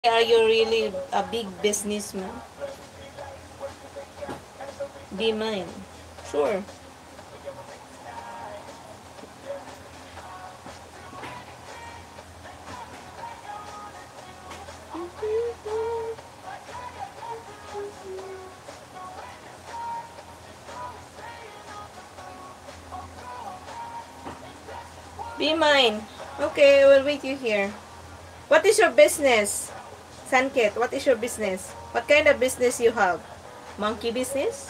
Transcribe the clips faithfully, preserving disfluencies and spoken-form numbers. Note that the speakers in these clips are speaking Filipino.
Are you really a big businessman? Be mine. Sure. Be mine. Okay, I will wait you here. What is your business? Sankit, what is your business? What kind of business you have? Monkey business?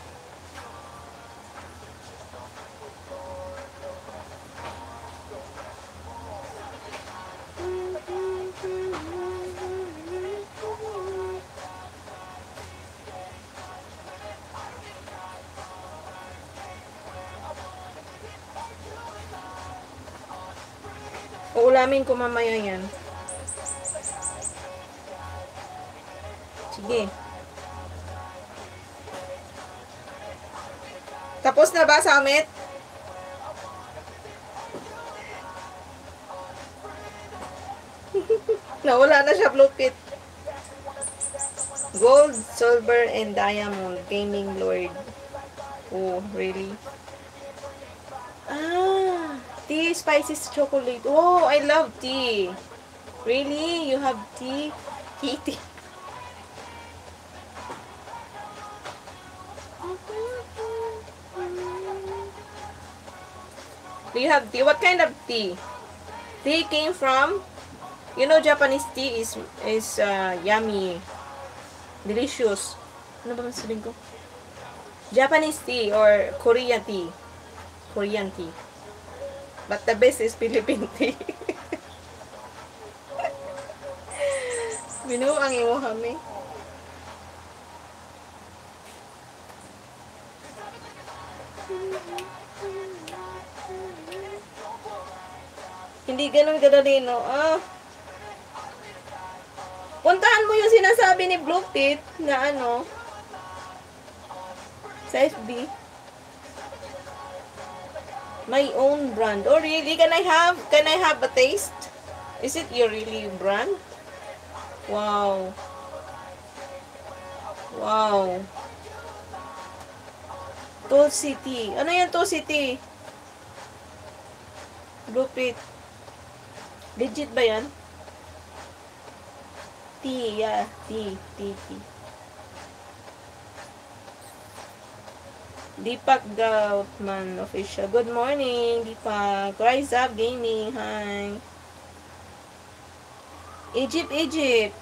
Uulamin ko mamaya yan. Sige. Tapos na ba, Summit? Nawala na siya, Blue Pit. Gold, silver, and diamond. Gaming Lord. Oh, really? Ah, tea, spices, chocolate. Oh, I love tea. Really? You have tea? Tea, tea. Do you have tea? What kind of tea? Tea came from, you know, Japanese tea is is uh, yummy, delicious. Ano ba masasabihin ko? Japanese tea or Korean tea. Korean tea. But the best is Philippine tea. Binuo ang imo kami. Hindi ganun kadali, no? Ah. Puntahan mo yung sinasabi ni Blue Pit na ano, sa F B. My own brand. Oh, really? Can I have, can I have a taste? Is it your really brand? Wow. Wow. Tulsi tea. Ano yan, Tulsi tea? Blue Pit. Legit ba yan? Tea, yeah. Tea, tea, tea. Deepak Gautman official. Good morning, Deepak. Rise up gaming. Hi. Egypt, Egypt.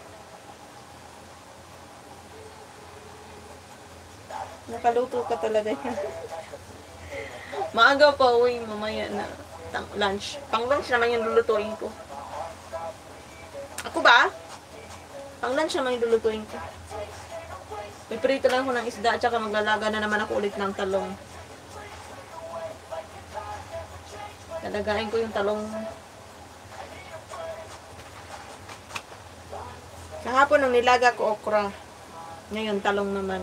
Nakaluto ka talaga yan. Maaga pa uwi, mamaya na. Lunch. Pang lunch naman yung lulutuin ko. Ako ba? Pang lunch naman yung lulutuin ko. Piprito lang ko ng isda at saka maglalaga na naman ako ulit ng talong. Lalagain ko yung talong. Kahapon nung nilaga ko okra. Ngayon talong naman.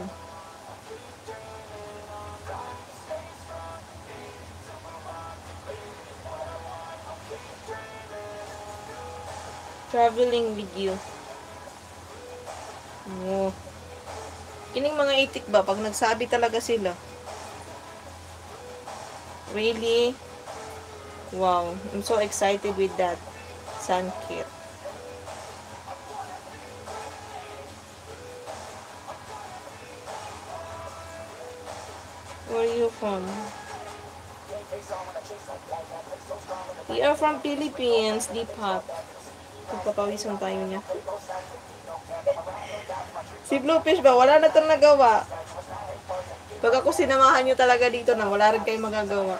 Traveling video. Oh. Kining mga itik ba, pag nagsabi talaga sila. Really? Wow. I'm so excited with that. Sunkit. Where are you from? We are from Philippines, Deepak. Pagpapawisan tayo niya. Si Bluefish ba? Wala na itong nagawa. Pag ako sinamahan nyo talaga dito na, wala rin kayong magagawa.